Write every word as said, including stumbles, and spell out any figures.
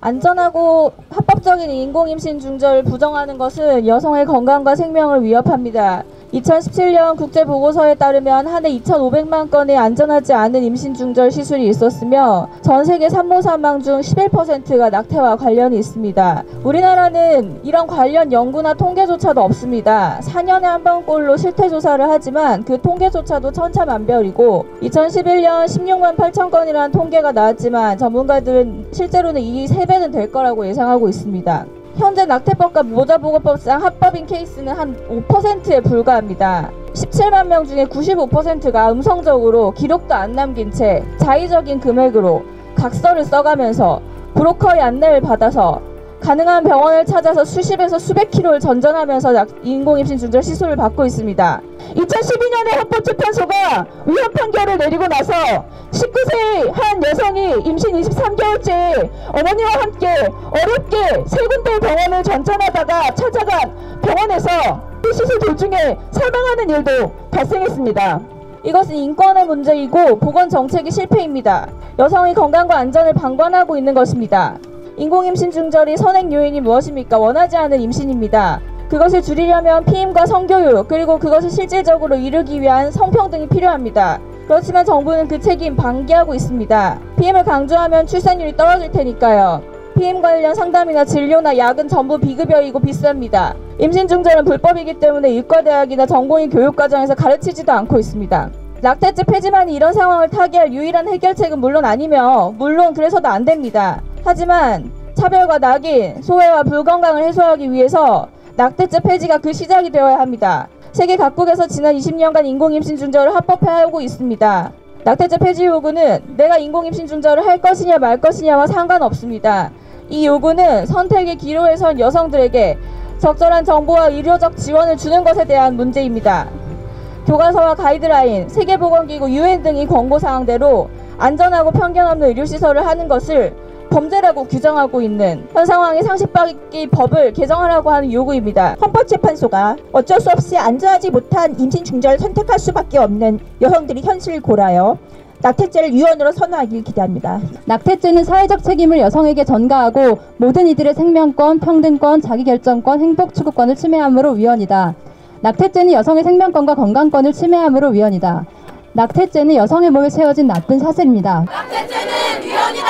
안전하고 합법적인 인공임신 중절을 부정하는 것은 여성의 건강과 생명을 위협합니다. 이천십칠 년 국제보고서에 따르면 한 해 이천오백만 건의 안전하지 않은 임신 중절 시술이 있었으며 전 세계 산모 사망 중 십일 퍼센트가 낙태와 관련이 있습니다. 우리나라는 이런 관련 연구나 통계조차도 없습니다. 사 년에 한 번꼴로 실태조사를 하지만 그 통계조차도 천차만별이고 이천십일 년 십육만 팔천 건이라는 통계가 나왔지만 전문가들은 실제로는 이 세 배는 될 거라고 예상하고 있습니다. 현재 낙태법과 모자보호법상 합법인 케이스는 한 오 퍼센트에 불과합니다. 십칠만 명 중에 구십오 퍼센트가 음성적으로 기록도 안 남긴 채 자의적인 금액으로 각서를 써가면서 브로커의 안내를 받아서 가능한 병원을 찾아서 수십에서 수백 킬로를 전전하면서 인공임신 중절 시술을 받고 있습니다. 이천십이 년에 헌법재판소가 위헌 판결을 내리고 나서 십구 세의 한 여성이 임신 이십삼 개월째 어머니와 함께 어렵게 세 군데 병원을 전전하다가 찾아간 병원에서 시술 도중에 사망하는 일도 발생했습니다. 이것은 인권의 문제이고 보건정책의 실패입니다. 여성의 건강과 안전을 방관하고 있는 것입니다. 인공임신 중절이 선행 요인이 무엇입니까? 원하지 않은 임신입니다. 그것을 줄이려면 피임과 성교육 그리고 그것을 실질적으로 이루기 위한 성평등이 필요합니다. 그렇지만 정부는 그 책임 방기하고 있습니다. 피임을 강조하면 출산율이 떨어질 테니까요. 피임 관련 상담이나 진료나 약은 전부 비급여이고 비쌉니다. 임신 중절은 불법이기 때문에 의과대학이나 전공의 교육과정에서 가르치지도 않고 있습니다. 낙태죄 폐지만이 이런 상황을 타개할 유일한 해결책은 물론 아니며 물론 그래서도 안 됩니다. 하지만 차별과 낙인, 소외와 불건강을 해소하기 위해서 낙태죄 폐지가 그 시작이 되어야 합니다. 세계 각국에서 지난 이십 년간 인공임신 중절을 합법화하고 있습니다. 낙태죄 폐지 요구는 내가 인공임신 중절을 할 것이냐 말 것이냐와 상관없습니다. 이 요구는 선택의 기로에 선 여성들에게 적절한 정보와 의료적 지원을 주는 것에 대한 문제입니다. 교과서와 가이드라인, 세계보건기구, 유엔 등이 권고사항대로 안전하고 편견 없는 의료시설을 하는 것을 범죄라고 규정하고 있는 현 상황의 상식밖의 법을 개정하라고 하는 요구입니다. 헌법재판소가 어쩔 수 없이 안전하지 못한 임신 중절을 선택할 수밖에 없는 여성들이 현실을 고려하여 낙태죄를 유언으로 선언하길 기대합니다. 낙태죄는 사회적 책임을 여성에게 전가하고 모든 이들의 생명권, 평등권, 자기결정권, 행복추구권을 침해함으로 위헌이다. 낙태죄는 여성의 생명권과 건강권을 침해함으로 위헌이다. 낙태죄는 여성의 몸에 채워진 나쁜 사슬입니다. 낙태죄는 위헌이다.